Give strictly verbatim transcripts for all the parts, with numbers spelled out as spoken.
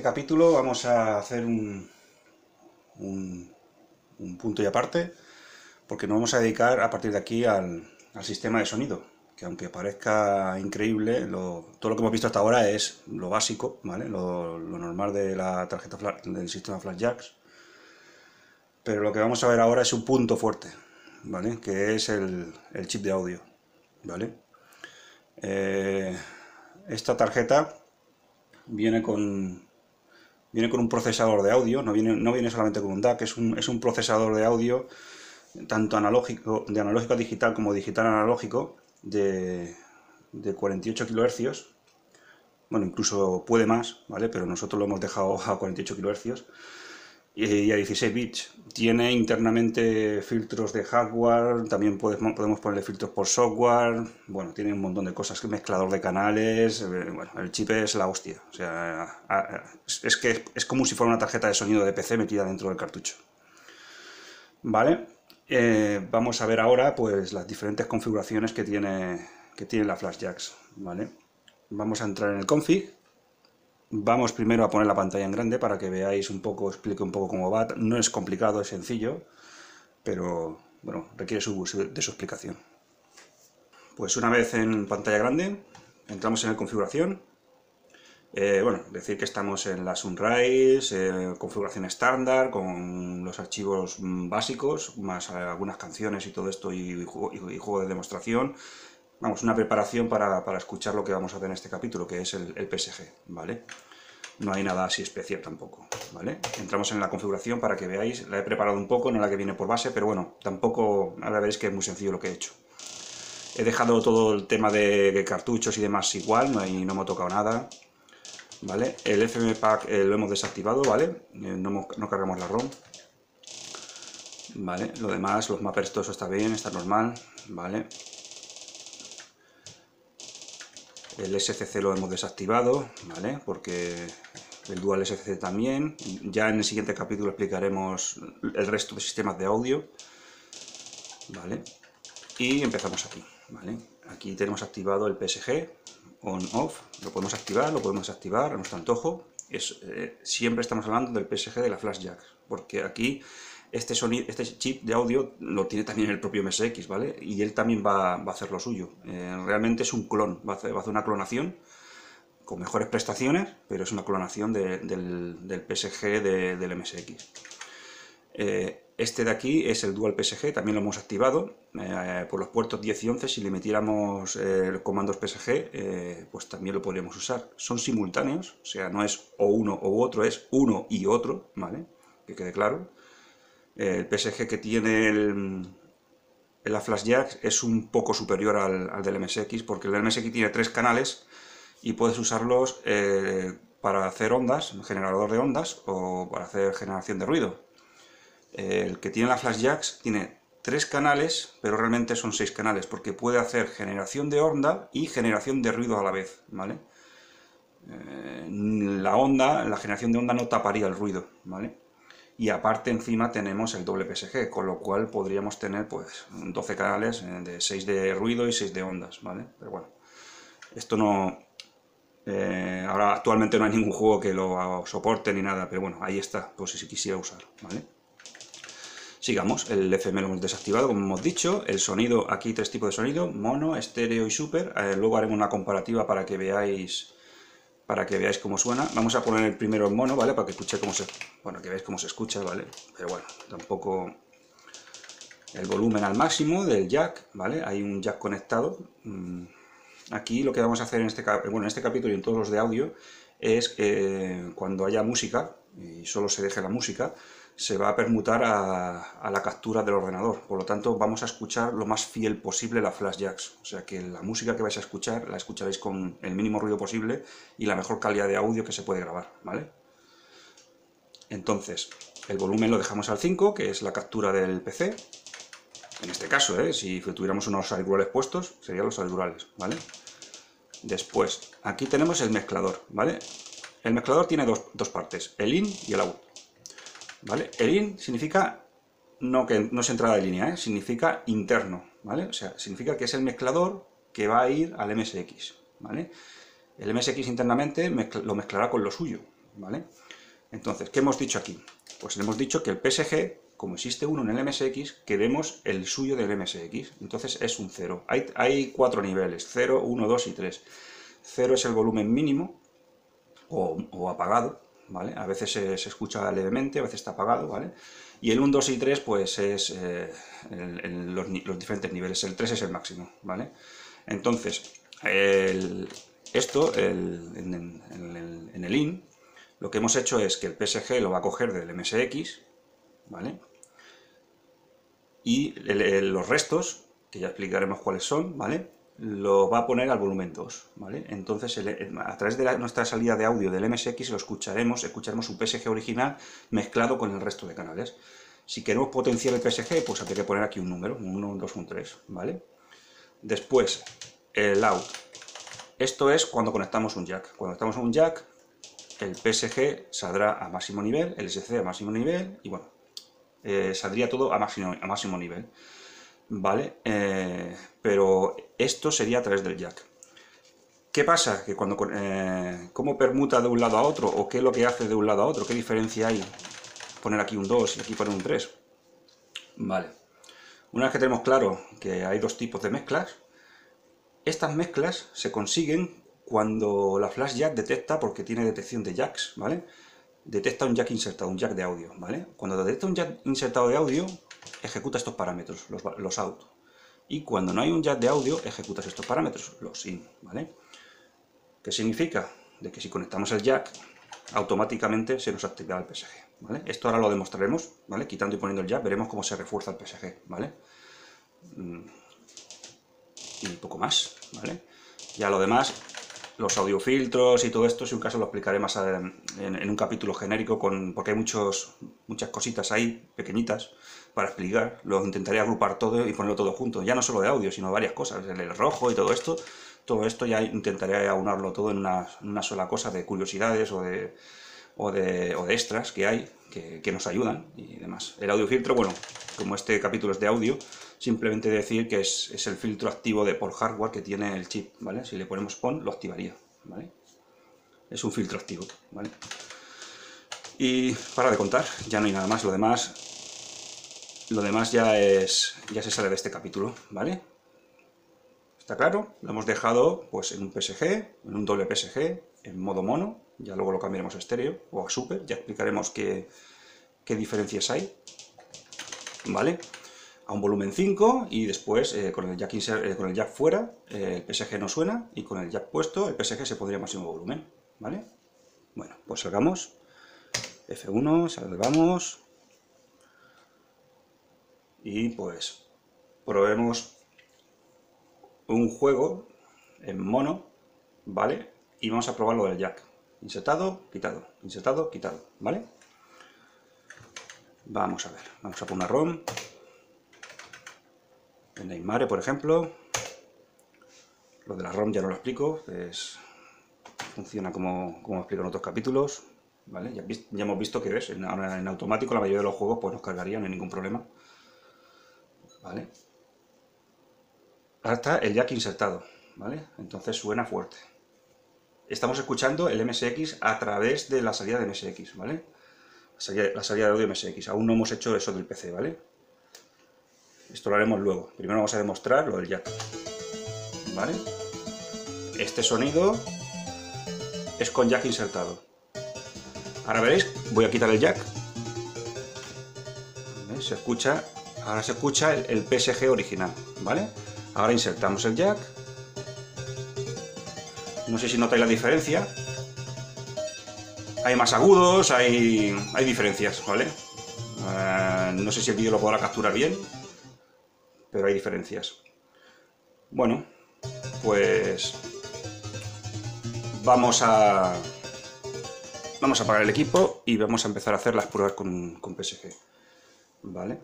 capítulo vamos a hacer un, un, un punto y aparte, porque nos vamos a dedicar a partir de aquí al, al sistema de sonido, que aunque parezca increíble, lo, todo lo que hemos visto hasta ahora es lo básico, ¿vale? Lo, lo normal de la tarjeta flash, del sistema Flash Jacks, pero lo que vamos a ver ahora es un punto fuerte, ¿vale? Que es el, el chip de audio, ¿vale? Eh, esta tarjeta viene con viene con un procesador de audio, no viene, no viene solamente con un D A C, es un, es un procesador de audio tanto analógico, de analógico a digital como digital a analógico, de, de cuarenta y ocho kilohercios. Bueno, incluso puede más, ¿vale? Pero nosotros lo hemos dejado a cuarenta y ocho kilohercios y a dieciséis bits. Tiene internamente filtros de hardware, también podemos, podemos ponerle filtros por software. Bueno, tiene un montón de cosas, mezclador de canales. Bueno, el chip es la hostia. O sea, es que es como si fuera una tarjeta de sonido de P C metida dentro del cartucho. Vale, eh, vamos a ver ahora pues las diferentes configuraciones que tiene, que tiene la Flash Jacks. Vale, vamos a entrar en el config. Vamos primero a poner la pantalla en grande para que veáis un poco, explique un poco cómo va. No es complicado, es sencillo, pero bueno, requiere su, de su explicación. Pues una vez en pantalla grande, entramos en el configuración. Eh, bueno, decir que estamos en la Sunrise, eh, configuración estándar, con los archivos básicos, más algunas canciones y todo esto, y, y, y juego de demostración. Vamos, una preparación para, para escuchar lo que vamos a hacer en este capítulo, que es el, el P S G, ¿vale? No hay nada así especial tampoco, ¿vale? Entramos en la configuración para que veáis, la he preparado un poco, no la que viene por base, pero bueno, tampoco, ahora veréis que es muy sencillo lo que he hecho. He dejado todo el tema de cartuchos y demás igual, no, hay, no me ha tocado nada, ¿vale? El F M Pack eh, lo hemos desactivado, ¿vale? Eh, no, no cargamos la ROM, ¿vale? Lo demás, los mappers, todo eso está bien, está normal, ¿vale? El S C C lo hemos desactivado, ¿vale? Porque el Dual S C C también. Ya en el siguiente capítulo explicaremos el resto de sistemas de audio, ¿vale? Y empezamos aquí, ¿vale? Aquí tenemos activado el P S G, on-off. Lo podemos activar, lo podemos desactivar a nuestro antojo. Es, eh, siempre estamos hablando del P S G de la Flash Jacks, porque aquí este, sonido, este chip de audio lo tiene también el propio M S X, ¿vale? Y él también va, va a hacer lo suyo. Eh, realmente es un clon, va a, hacer, va a hacer una clonación con mejores prestaciones, pero es una clonación de, del, del P S G de, del M S X. Eh, este de aquí es el Dual P S G, también lo hemos activado eh, por los puertos diez y once. Si le metiéramos eh, comandos P S G, eh, pues también lo podríamos usar. Son simultáneos, o sea, no es o uno o otro, es uno y otro, ¿vale? Que quede claro. El P S G que tiene el, la Flash Jacks es un poco superior al, al del M S X, porque el del M S X tiene tres canales y puedes usarlos eh, para hacer ondas, generador de ondas, o para hacer generación de ruido. El que tiene la Flash Jacks tiene tres canales, pero realmente son seis canales, porque puede hacer generación de onda y generación de ruido a la vez, ¿vale? Eh, la onda, la generación de onda no taparía el ruido, ¿vale? Y aparte encima tenemos el doble P S G, con lo cual podríamos tener pues doce canales de seis de ruido y seis de ondas, ¿vale? Pero bueno, esto no... Eh, ahora actualmente no hay ningún juego que lo soporte ni nada, pero bueno, ahí está, pues si quisiera usar, ¿vale? Sigamos, el F M lo hemos desactivado, como hemos dicho. El sonido, aquí tres tipos de sonido, mono, estéreo y super. Eh, luego haremos una comparativa para que veáis para que veáis cómo suena. Vamos a poner el primero en mono, ¿vale? Para que escuche cómo se... Bueno, que veáis cómo se escucha, ¿vale? Pero bueno, tampoco... El volumen al máximo del jack, ¿vale? Hay un jack conectado. Aquí lo que vamos a hacer en este, bueno, en este capítulo y en todos los de audio es que cuando haya música, y solo se deje la música, se va a permutar a, a la captura del ordenador. Por lo tanto, vamos a escuchar lo más fiel posible la Flash Jacks. O sea que la música que vais a escuchar, la escucharéis con el mínimo ruido posible y la mejor calidad de audio que se puede grabar, ¿vale? Entonces, el volumen lo dejamos al cinco, que es la captura del P C. En este caso, ¿eh? Si tuviéramos unos auriculares puestos, serían los auriculares, ¿vale? Después, aquí tenemos el mezclador, ¿vale? El mezclador tiene dos, dos partes, el in y el out, ¿vale? El in significa no, que, no es entrada de línea, ¿eh? Significa interno, ¿vale? O sea, significa que es el mezclador que va a ir al M S X, ¿vale? El M S X internamente mezcla, lo mezclará con lo suyo, ¿vale? Entonces, ¿qué hemos dicho aquí? Pues hemos dicho que el P S G, como existe uno en el M S X, queremos el suyo del M S X. Entonces es un cero. Hay, hay cuatro niveles, cero, uno, dos y tres. cero es el volumen mínimo o, o apagado, ¿vale? A veces se, se escucha levemente, a veces está apagado, ¿vale? Y el uno, dos y tres, pues es eh, el, el, los, los diferentes niveles. El tres es el máximo, ¿vale? Entonces, el, esto, el, en, en, el, en el in, lo que hemos hecho es que el P S G lo va a coger del M S X, ¿vale? Y el, el, los restos, que ya explicaremos cuáles son, ¿vale? Lo va a poner al volumen dos, ¿vale? Entonces, el, el, a través de la, nuestra salida de audio del M S X lo escucharemos, escucharemos un P S G original mezclado con el resto de canales. Si queremos potenciar el P S G, pues habría que poner aquí un número, un uno, un dos, un tres, ¿vale? Después, el out. Esto es cuando conectamos un jack. Cuando conectamos un jack, el P S G saldrá a máximo nivel, el S C a máximo nivel, y bueno, eh, saldría todo a máximo, a máximo nivel. ¿Vale? Eh, pero esto sería a través del jack. ¿Qué pasa? Que cuando, eh, ¿cómo permuta de un lado a otro? ¿O qué es lo que hace de un lado a otro? ¿Qué diferencia hay? Poner aquí un dos y aquí poner un tres. Vale. Una vez que tenemos claro que hay dos tipos de mezclas, estas mezclas se consiguen cuando la flash jack detecta, porque tiene detección de jacks, ¿vale? Detecta un jack insertado, un jack de audio, ¿vale? Cuando detecta un jack insertado de audio, ejecuta estos parámetros, los, los out. Y cuando no hay un jack de audio, ejecutas estos parámetros, los in, ¿vale? ¿Qué significa? De que si conectamos el jack, automáticamente se nos activará el P S G, ¿vale? Esto ahora lo demostraremos, ¿vale? Quitando y poniendo el jack, veremos cómo se refuerza el P S G, ¿vale? Y poco más, ¿vale? Ya lo demás, los audiofiltros y todo esto, si un caso lo explicaré más en, en, en un capítulo genérico, con, porque hay muchos, muchas cositas ahí, pequeñitas, para explicar. Lo intentaré agrupar todo y ponerlo todo junto, ya no solo de audio, sino varias cosas, el rojo y todo esto, todo esto ya intentaré aunarlo todo en una, una sola cosa de curiosidades o de, o de, o de extras que hay, que, que nos ayudan y demás. El audiofiltro, bueno, como este capítulo es de audio, simplemente decir que es, es el filtro activo de por hardware que tiene el chip, ¿vale? Si le ponemos on, lo activaría, ¿vale? Es un filtro activo, ¿vale? Y para de contar, ya no hay nada más, lo demás, lo demás ya es, ya se sale de este capítulo, ¿vale? ¿Está claro? Lo hemos dejado pues en un P S G, en un doble P S G, en modo mono, ya luego lo cambiaremos a estéreo o a super, ya explicaremos qué, qué diferencias hay, ¿vale? A un volumen cinco y después eh, con, el jack insert, eh, con el jack fuera eh, el P S G no suena y con el jack puesto el P S G se pondría a máximo volumen, ¿vale? Bueno, pues salgamos, F uno, salvamos y pues probemos un juego en mono, ¿vale? Y vamos a probar lo del jack, insertado, quitado, insertado, quitado, ¿vale? Vamos a ver, vamos a poner una ROM, en Neymar, por ejemplo. Lo de la ROM ya no lo explico, es, funciona como, como explico en otros capítulos, ¿vale? Ya, ya hemos visto que ves, en, en automático la mayoría de los juegos pues nos cargaría, no hay ningún problema, ¿vale? Ahora está el jack insertado, ¿vale? Entonces suena fuerte. Estamos escuchando el M S X a través de la salida de M S X, ¿vale? La salida, la salida de audio M S X. Aún no hemos hecho eso del P C, ¿vale? Esto lo haremos luego. Primero vamos a demostrar lo del jack, ¿vale? Este sonido es con jack insertado. Ahora veréis, voy a quitar el jack. ¿Ves? Se escucha, ahora se escucha el, el P S G original, ¿vale? Ahora insertamos el jack. No sé si notáis la diferencia. Hay más agudos, hay, hay diferencias, ¿vale? Uh, no sé si el vídeo lo podrá capturar bien, pero hay diferencias. Bueno, pues vamos a vamos a apagar el equipo y vamos a empezar a hacer las pruebas con, con P S G, ¿vale?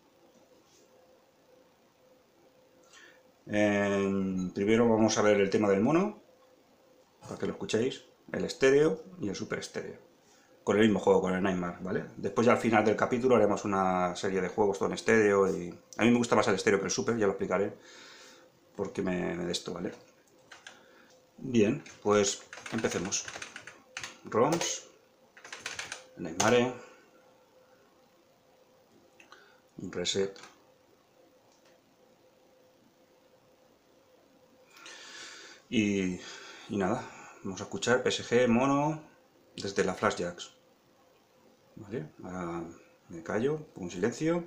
Eh, primero vamos a ver el tema del mono, para que lo escuchéis, el estéreo y el super estéreo, con el mismo juego, con el Neymar, ¿vale? Después ya al final del capítulo haremos una serie de juegos todo en estéreo y a mí me gusta más el estéreo que el super, ya lo explicaré, porque me, me de esto, ¿vale? Bien, pues empecemos. ROMs, Neymar, un reset. Y, y nada, vamos a escuchar P S G mono desde la Flash Jacks. Vale, ahora me callo, pongo un silencio.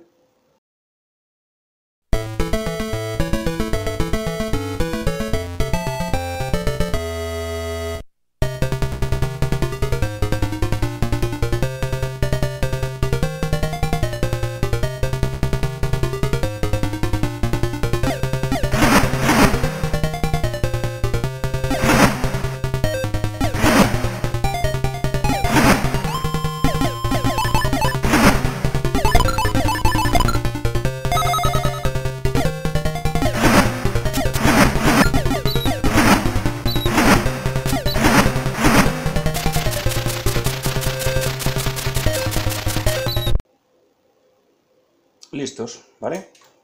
Listos, ¿vale?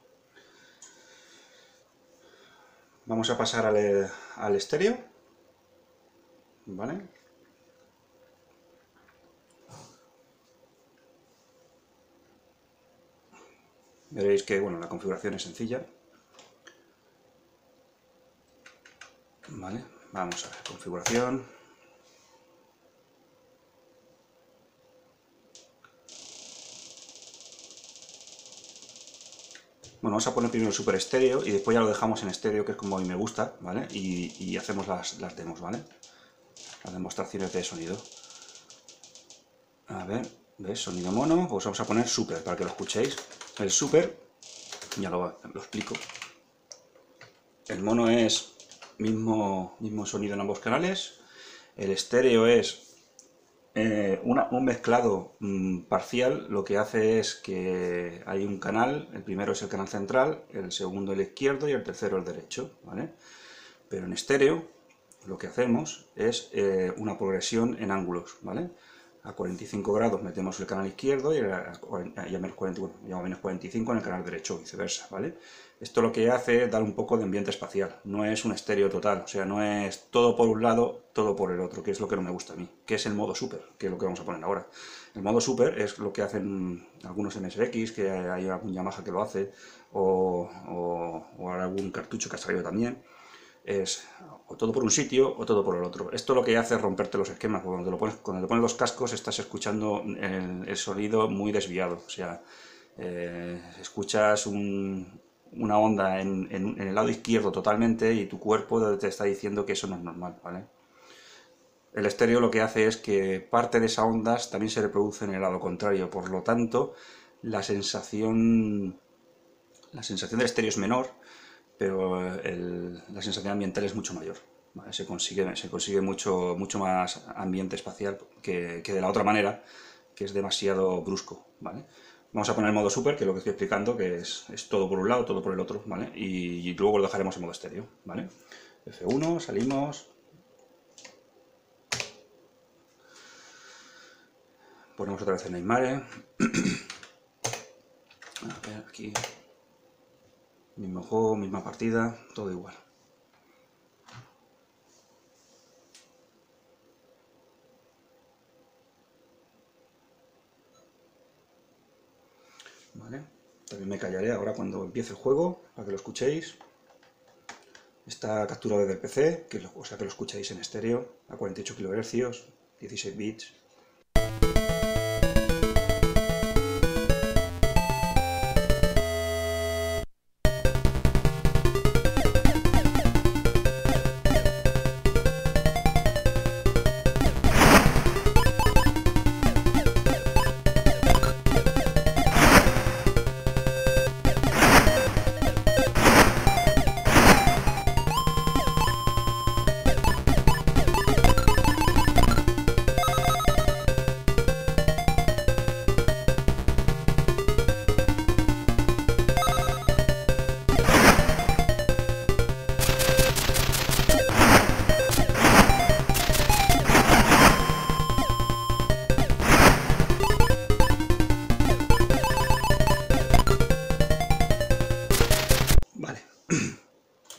Vamos a pasar al, al estéreo, ¿vale? Veréis que, bueno, la configuración es sencilla. Vale, vamos a ver, configuración. Bueno, vamos a poner primero el super estéreo y después ya lo dejamos en estéreo, que es como a mí me gusta, ¿vale? Y, y hacemos las, las demos, ¿vale? Las demostraciones de sonido. A ver, ¿ves? Sonido mono, pues vamos a poner super para que lo escuchéis. El super, ya lo, lo explico. El mono es mismo, mismo sonido en ambos canales. El estéreo es Eh, una, un mezclado mmm, parcial. Lo que hace es que hay un canal, el primero es el canal central, el segundo el izquierdo y el tercero el derecho, ¿vale? Pero en estéreo lo que hacemos es eh, una progresión en ángulos, ¿vale? A cuarenta y cinco grados metemos el canal izquierdo y a, a, y a, menos, cuarenta, bueno, y a menos cuarenta y cinco en el canal derecho, viceversa, ¿vale? Esto lo que hace es dar un poco de ambiente espacial, no es un estéreo total, o sea, no es todo por un lado, todo por el otro, que es lo que no me gusta a mí, que es el modo super, que es lo que vamos a poner ahora. El modo super es lo que hacen algunos M S X, que hay algún Yamaha que lo hace, o, o, o algún cartucho que ha salido también. Es o todo por un sitio o todo por el otro. Esto lo que hace es romperte los esquemas. Cuando te, lo pones, cuando te pones los cascos estás escuchando el, el sonido muy desviado. O sea, eh, escuchas un, una onda en, en, en el lado izquierdo totalmente y tu cuerpo te está diciendo que eso no es normal, ¿vale? El estéreo lo que hace es que parte de esas ondas también se reproduce en el lado contrario. Por lo tanto, la sensación, la sensación del estéreo es menor, pero el, la sensación ambiental es mucho mayor, ¿vale? Se consigue, se consigue mucho, mucho más ambiente espacial que, que de la otra manera, que es demasiado brusco, ¿vale? Vamos a poner el modo super, que es lo que estoy explicando, que es, es todo por un lado, todo por el otro, ¿vale? Y, y luego lo dejaremos en modo estéreo, ¿vale? F uno, salimos. Ponemos otra vez el Neymar. A ver, aquí... Mismo juego, misma partida, todo igual. Vale. También me callaré ahora cuando empiece el juego, para que lo escuchéis. Está capturado desde el P C, que lo, o sea que lo escucháis en estéreo, a cuarenta y ocho kilohercios, dieciséis bits.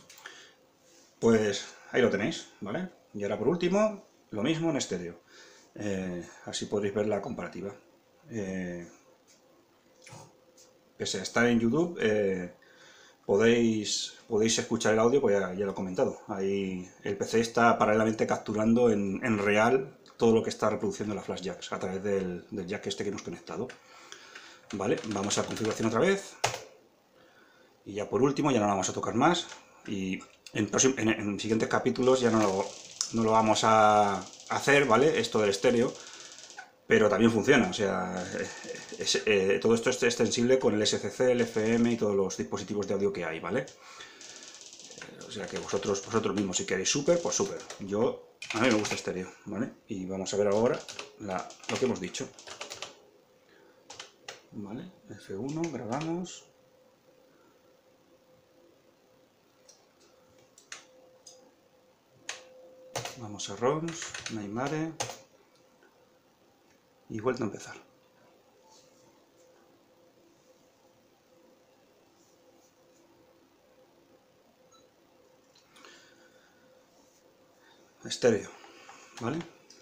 Pues ahí lo tenéis, ¿vale? Y ahora por último, lo mismo en estéreo. Eh, así podréis ver la comparativa. Eh, pese a estar en YouTube, eh, podéis, podéis escuchar el audio, pues ya, ya lo he comentado. Ahí el P C está paralelamente capturando en, en real todo lo que está reproduciendo la Flash Jacks a través del, del jack este que hemos conectado. Vale, vamos a configuración otra vez. Y ya por último, ya no lo vamos a tocar más. Y en, en, en siguientes capítulos ya no lo, no lo vamos a hacer, ¿vale? Esto del estéreo. Pero también funciona, o sea, es, eh, todo esto es extensible con el S C C, el F M y todos los dispositivos de audio que hay, ¿vale? Eh, o sea que vosotros, vosotros mismos, si queréis súper, pues súper. Yo, a mí me gusta estéreo, ¿vale? Y vamos a ver ahora la, lo que hemos dicho. ¿Vale? F uno, grabamos. Vamos a ROMs, Neymare. Y vuelta a empezar. Estéreo, ¿vale?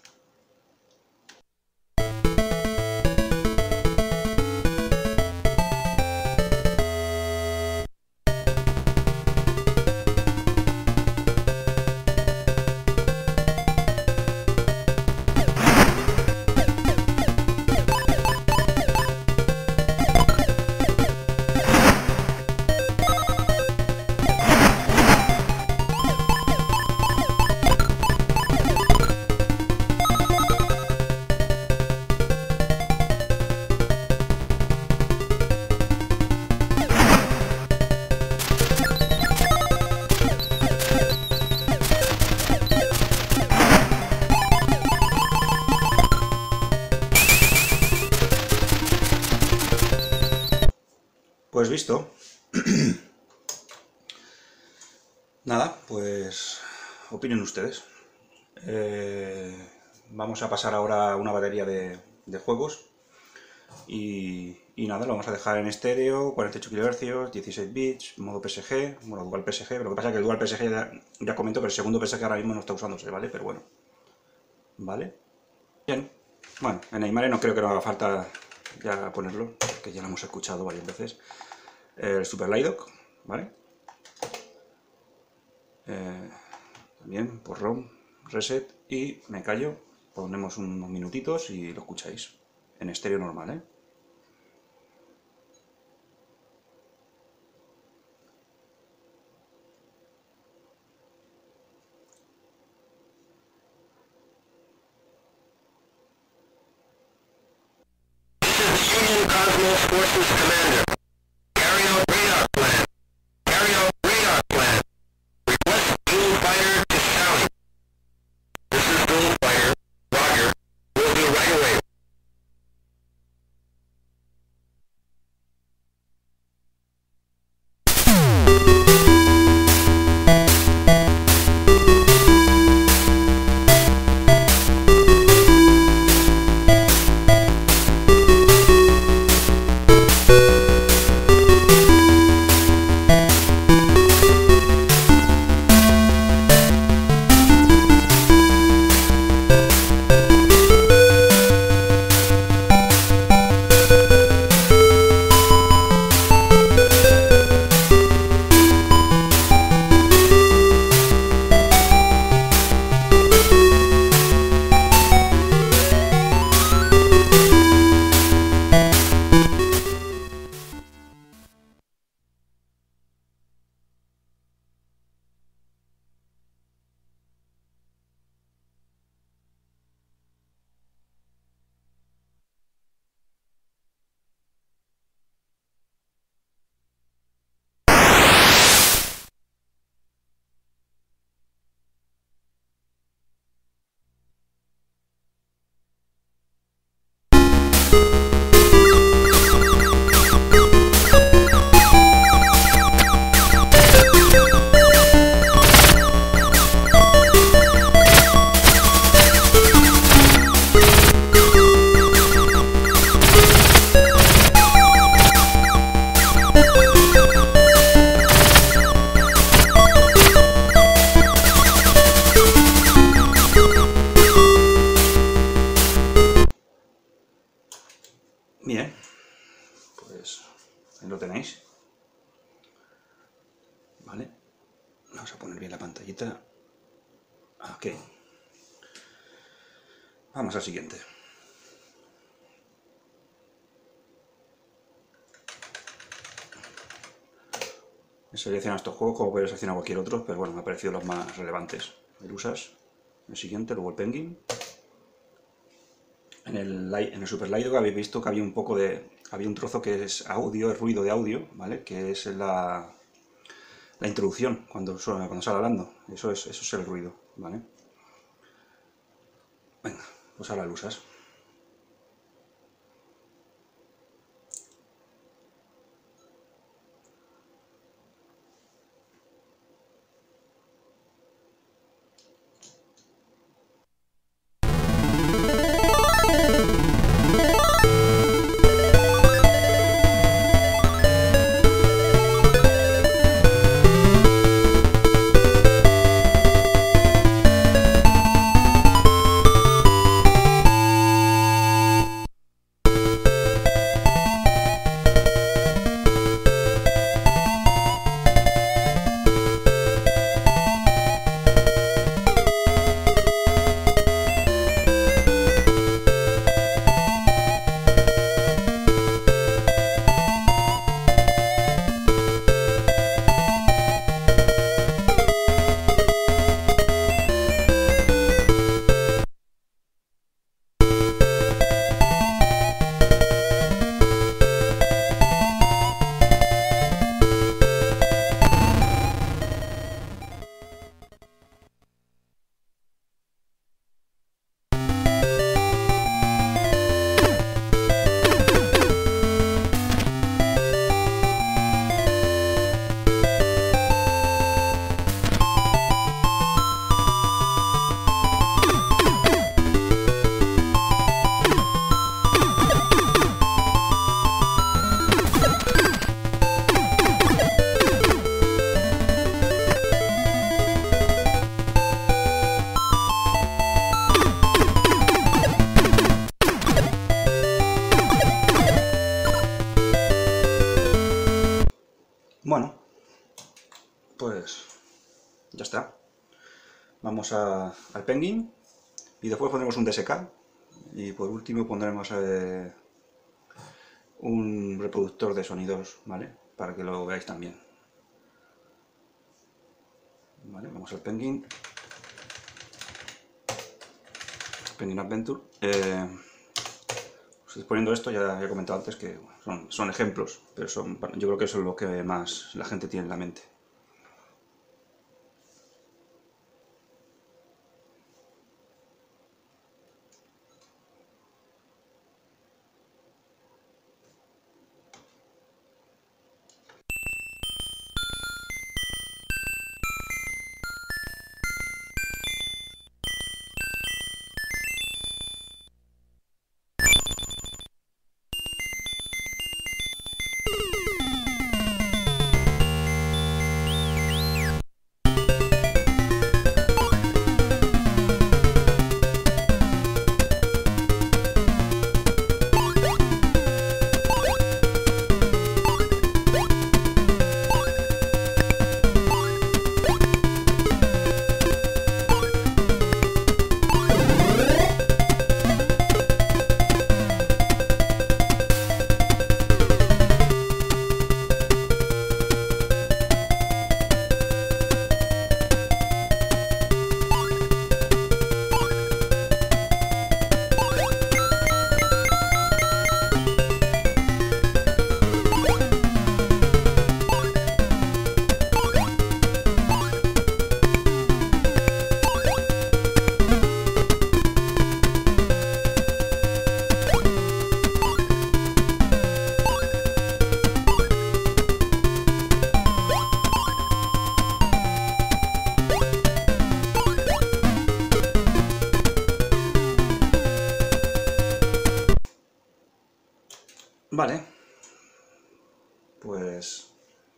Pues visto. Nada, pues opinen ustedes. Eh, vamos a pasar ahora a una batería de, de juegos. Y, y nada, lo vamos a dejar en estéreo, cuarenta y ocho kilohercios, dieciséis bits, modo P S G, bueno, dual P S G, pero lo que pasa es que el dual P S G ya, ya comento que el segundo P S G ahora mismo no está usándose, ¿vale? Pero bueno. ¿Vale? Bien. Bueno, en Neymar no creo que no haga falta ya ponerlo, que ya lo hemos escuchado varias veces. El Super Lidoc, ¿vale? Eh, también por ROM, reset y me callo, ponemos unos minutitos y lo escucháis en estéreo normal, ¿eh? Union Cosmos Forces Commander. Carry out radar plan. Carry out radar plan. Request Dual Fighter to sound. This is Dual Fighter. Roger. Will do right away. Bien, pues ahí lo tenéis. Vale, vamos a poner bien la pantallita. Ok. Vamos al siguiente. He seleccionado estos juegos como podéis seleccionar cualquier otro, pero bueno, me han parecido los más relevantes. El Usas, el siguiente, luego el Penguin. En el, en el Super Lido habéis visto que había un poco de... había un trozo que es audio, es ruido de audio, ¿vale? Que es la, la introducción, cuando, suena, cuando sale hablando. Eso es, eso es el ruido, ¿vale? Venga, pues ahora lo usas. Bueno, pues ya está. Vamos a, al Penguin y después pondremos un D S K y por último pondremos eh, un reproductor de sonidos, ¿vale? Para que lo veáis también. Vale, vamos al Penguin. Penguin Adventure. Eh, os estoy poniendo esto, ya he comentado antes que son, son ejemplos, pero son, yo creo que eso es lo que más la gente tiene en la mente. Vale, pues,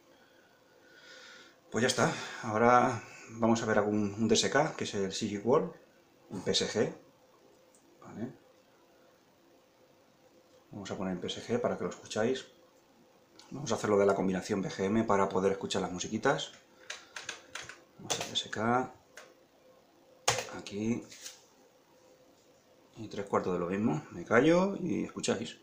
pues ya está. Ahora vamos a ver algún un D S K, que es el Sigic World, un P S G. Vale. Vamos a poner en P S G para que lo escucháis. Vamos a hacer lo de la combinación B G M para poder escuchar las musiquitas. Vamos a P S K. Aquí. Y tres cuartos de lo mismo. Me callo y escucháis.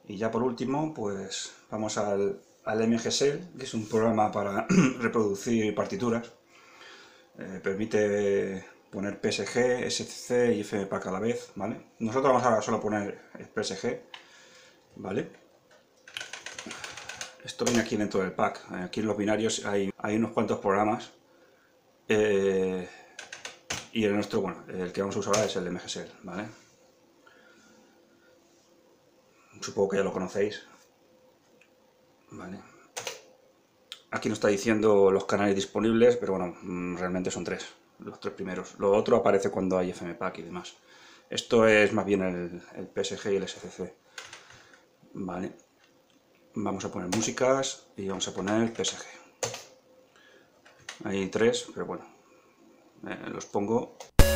Y ya por último, pues vamos al, al M G S E L, que es un programa para reproducir partituras. Eh, permite poner P S G, S C C y F M P A C a la vez, ¿vale? Nosotros vamos ahora solo a poner P S G, ¿vale? Esto viene aquí dentro del pack. Aquí en los binarios hay, hay unos cuantos programas. Eh, y el nuestro, bueno, el que vamos a usar ahora es el M G S E L, ¿vale? Supongo que ya lo conocéis, ¿vale? Aquí nos está diciendo los canales disponibles, pero bueno, realmente son tres, los tres primeros. Lo otro aparece cuando hay F M P A C y demás. Esto es más bien el, el P S G y el S C C, ¿vale? Vamos a poner músicas y vamos a poner P S G. Hay tres, pero bueno, eh, los pongo.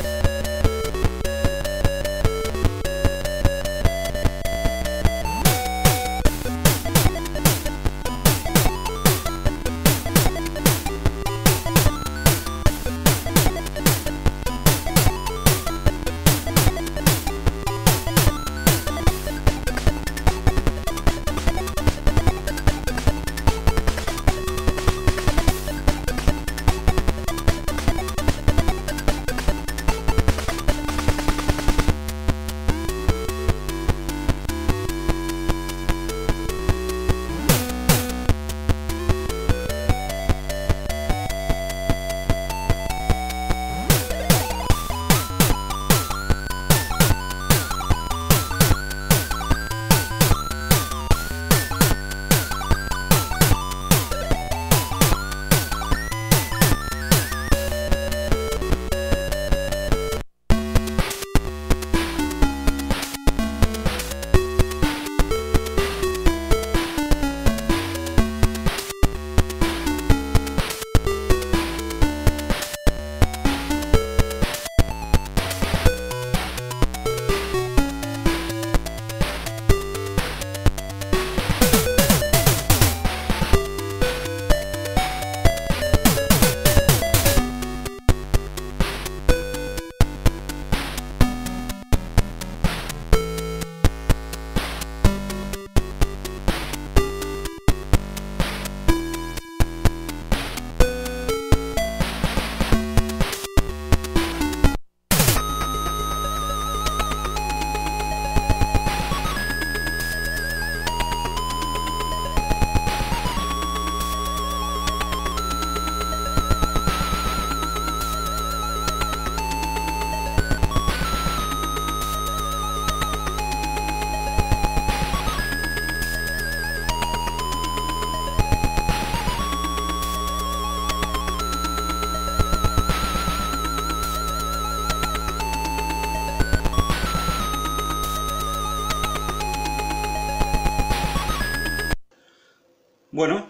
Bueno,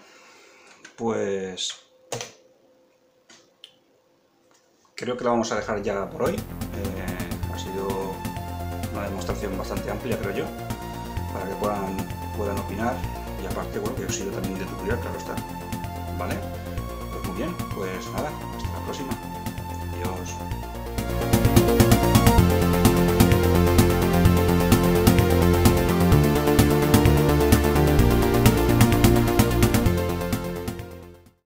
pues creo que lo vamos a dejar ya por hoy. Eh, ha sido una demostración bastante amplia, creo yo, para que puedan, puedan opinar, y aparte, bueno, que os sirva también de tutorial, claro está. ¿Vale? Pues muy bien, pues nada, hasta la próxima. Adiós.